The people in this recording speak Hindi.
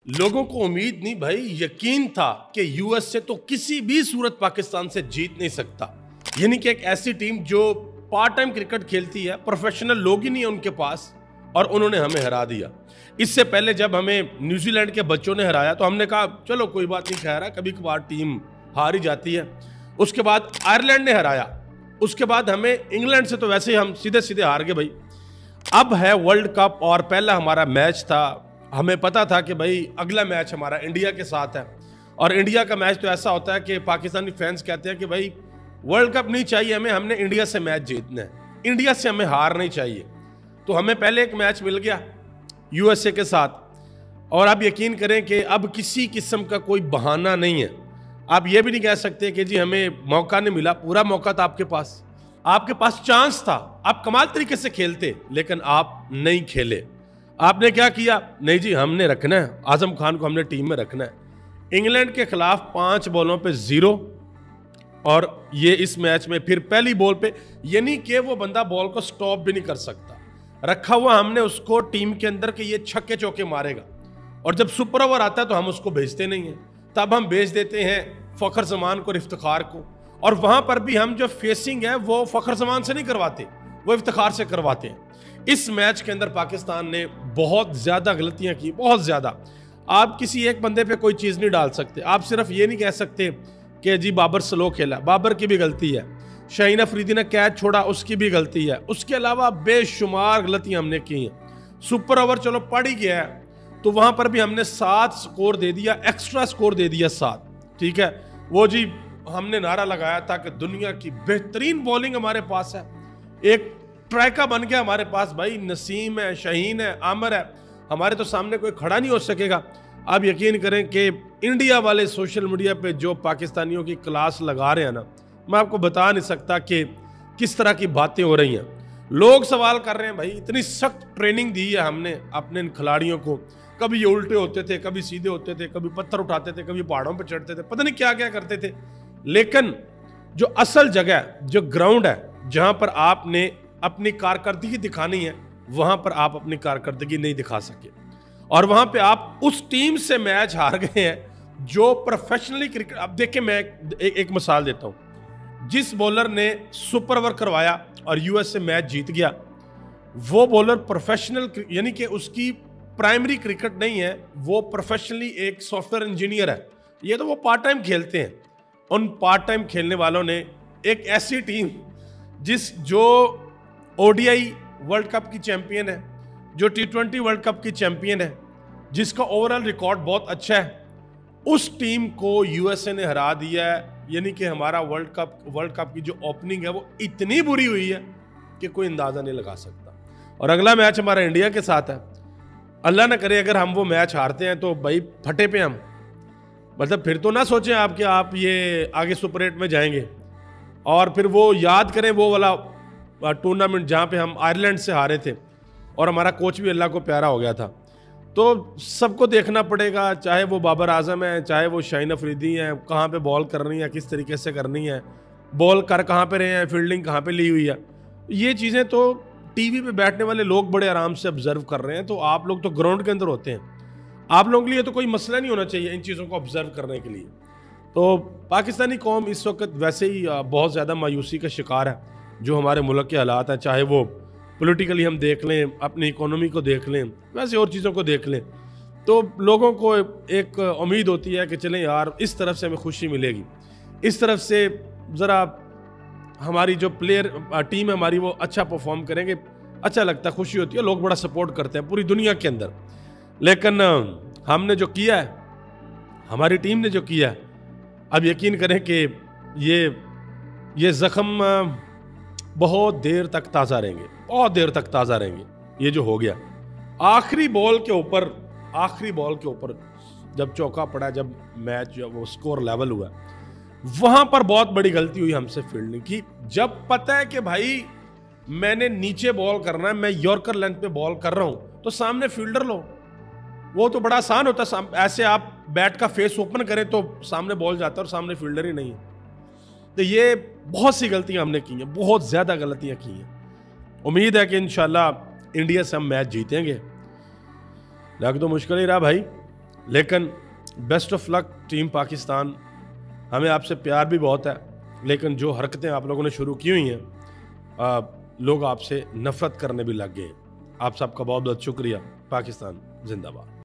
लोगों को उम्मीद नहीं भाई, यकीन था कि यूएस से तो किसी भी सूरत पाकिस्तान से जीत नहीं सकता। यानी कि एक ऐसी टीम जो पार्ट टाइम क्रिकेट खेलती है, प्रोफेशनल लोग ही नहीं है उनके पास, और उन्होंने हमें हरा दिया। इससे पहले जब हमें न्यूजीलैंड के बच्चों ने हराया तो हमने कहा चलो कोई बात नहीं, खैर कभी कभार टीम हार ही जाती है। उसके बाद आयरलैंड ने हराया, उसके बाद हमें इंग्लैंड से तो वैसे ही हम सीधे सीधे हार गए भाई। अब है वर्ल्ड कप और पहला हमारा मैच था, हमें पता था कि भाई अगला मैच हमारा इंडिया के साथ है। और इंडिया का मैच तो ऐसा होता है कि पाकिस्तानी फैंस कहते हैं कि भाई वर्ल्ड कप नहीं चाहिए हमें, हमने इंडिया से मैच जीतना है, इंडिया से हमें हार नहीं चाहिए। तो हमें पहले एक मैच मिल गया यूएसए के साथ, और आप यकीन करें कि अब किसी किस्म का कोई बहाना नहीं है। आप ये भी नहीं कह सकते कि जी हमें मौका नहीं मिला, पूरा मौका था आपके पास चांस था, आप कमाल तरीके से खेलते, लेकिन आप नहीं खेले। आपने क्या किया? नहीं जी हमने रखना है आजम खान को, हमने टीम में रखना है। इंग्लैंड के खिलाफ 5 बॉलों पे 0, और ये इस मैच में फिर पहली बॉल पे, यानी कि वो बंदा बॉल को स्टॉप भी नहीं कर सकता, रखा हुआ हमने उसको टीम के अंदर कि ये छक्के चौके मारेगा। और जब सुपर ओवर आता है तो हम उसको भेजते नहीं हैं, तब हम भेज देते हैं फखर जमान को, इफ्तिखार को। और वहां पर भी हम जो फेसिंग है वो फखर जमान से नहीं करवाते, वो इफ्तिखार से करवाते हैं। इस मैच के अंदर पाकिस्तान ने बहुत ज्यादा गलतियां की, बहुत ज्यादा। आप किसी एक बंदे पे कोई चीज नहीं डाल सकते, आप सिर्फ ये नहीं कह सकते कि जी बाबर स्लो खेला, बाबर की भी गलती है। शाहीन अफरीदी ने कैच छोड़ा, उसकी भी गलती है। उसके अलावा बेशुमार गलतियां हमने की हैं। सुपर ओवर चलो पड़ ही गया है, तो वहां पर भी हमने 7 स्कोर दे दिया, एक्स्ट्रा स्कोर दे दिया 7। ठीक है, वो जी हमने नारा लगाया था कि दुनिया की बेहतरीन बॉलिंग हमारे पास है, एक ट्रैका बन गया हमारे पास भाई। नसीम है, शाहीन है, आमिर है, हमारे तो सामने कोई खड़ा नहीं हो सकेगा। आप यकीन करें कि इंडिया वाले सोशल मीडिया पे जो पाकिस्तानियों की क्लास लगा रहे हैं ना, मैं आपको बता नहीं सकता कि किस तरह की बातें हो रही हैं। लोग सवाल कर रहे हैं भाई इतनी सख्त ट्रेनिंग दी है हमने अपने इन खिलाड़ियों को, कभी ये उल्टे होते थे, कभी सीधे होते थे, कभी पत्थर उठाते थे, कभी पहाड़ों पर चढ़ते थे, पता नहीं क्या क्या करते थे। लेकिन जो असल जगह, जो ग्राउंड है, जहां पर आपने अपनी कारकर्दगी दिखानी है, वहां पर आप अपनी कारकर्दगी नहीं दिखा सके, और वहां पे आप उस टीम से मैच हार गए हैं जो प्रोफेशनली क्रिकेट। अब देखिए मैं एक मिसाल देता हूं, जिस बॉलर ने सुपर ओवर करवाया और यूएस से मैच जीत गया, वो बॉलर प्रोफेशनल, यानी कि उसकी प्राइमरी क्रिकेट नहीं है, वो प्रोफेशनली एक सॉफ्टवेयर इंजीनियर है। ये तो वो पार्ट टाइम खेलते हैं। उन पार्ट टाइम खेलने वालों ने एक ऐसी टीम जो ओडीआई वर्ल्ड कप की चैंपियन है, जो T20 वर्ल्ड कप की चैंपियन है, जिसका ओवरऑल रिकॉर्ड बहुत अच्छा है, उस टीम को यूएसए ने हरा दिया है। यानी कि हमारा वर्ल्ड कप की जो ओपनिंग है वो इतनी बुरी हुई है कि कोई अंदाजा नहीं लगा सकता। और अगला मैच हमारा इंडिया के साथ है। अल्लाह ना करे अगर हम वो मैच हारते हैं तो भाई फटे पे हम, मतलब फिर तो ना सोचें आप कि आप ये आगे सुपर 8 में जाएंगे। और फिर वो याद करें वो वाला टूर्नामेंट जहाँ पे हम आयरलैंड से हारे थे और हमारा कोच भी अल्लाह को प्यारा हो गया था। तो सबको देखना पड़ेगा, चाहे वो बाबर आजम है, चाहे वो शाहीन अफरीदी हैं, कहाँ पे बॉल करनी है, किस तरीके से करनी है, बॉल कर कहाँ पे रहे हैं, फील्डिंग कहाँ पे ली हुई है। ये चीज़ें तो टीवी पे बैठने वाले लोग बड़े आराम से ऑब्जर्व कर रहे हैं, तो आप लोग तो ग्राउंड के अंदर होते हैं, आप लोगों के लिए तो कोई मसला नहीं होना चाहिए इन चीज़ों को ऑब्जर्व करने के लिए। तो पाकिस्तानी कौम इस वक्त वैसे ही बहुत ज़्यादा मायूसी का शिकार है, जो हमारे मुल्क के हालात हैं, चाहे वो पॉलिटिकली हम देख लें, अपनी इकोनॉमी को देख लें, वैसे और चीज़ों को देख लें, तो लोगों को एक उम्मीद होती है कि चलें यार इस तरफ से हमें खुशी मिलेगी, इस तरफ से ज़रा हमारी जो प्लेयर टीम है हमारी वो अच्छा परफॉर्म करेंगे, अच्छा लगता है, खुशी होती है, लोग बड़ा सपोर्ट करते हैं पूरी दुनिया के अंदर। लेकिन हमने जो किया है, हमारी टीम ने जो किया है, अब यकीन करें कि ये ज़ख्म बहुत देर तक ताज़ा रहेंगे, बहुत देर तक ताज़ा रहेंगे। ये जो हो गया आखिरी बॉल के ऊपर जब चौका पड़ा, जब मैच वो स्कोर लेवल हुआ, वहां पर बहुत बड़ी गलती हुई हमसे फील्डिंग की। जब पता है कि भाई मैंने नीचे बॉल करना है, मैं यॉर्कर लेंथ पे बॉल कर रहा हूं, तो सामने फील्डर लो, वो तो बड़ा आसान होता है। ऐसे आप बैट का फेस ओपन करें तो सामने बॉल जाता है और सामने फील्डर ही नहीं है। तो ये बहुत सी गलतियां हमने की हैं, बहुत ज्यादा गलतियां की हैं। उम्मीद है कि इंशाल्लाह इंडिया से हम मैच जीतेंगे। लग तो मुश्किल ही रहा भाई, लेकिन best of luck team Pakistan, हमें आपसे प्यार भी बहुत है, लेकिन जो हरकतें आप लोगों ने शुरू की हुई हैं, लोग आपसे नफरत करने भी लग गए हैं। आप सबका बहुत बहुत शुक्रिया। पाकिस्तान जिंदाबाद।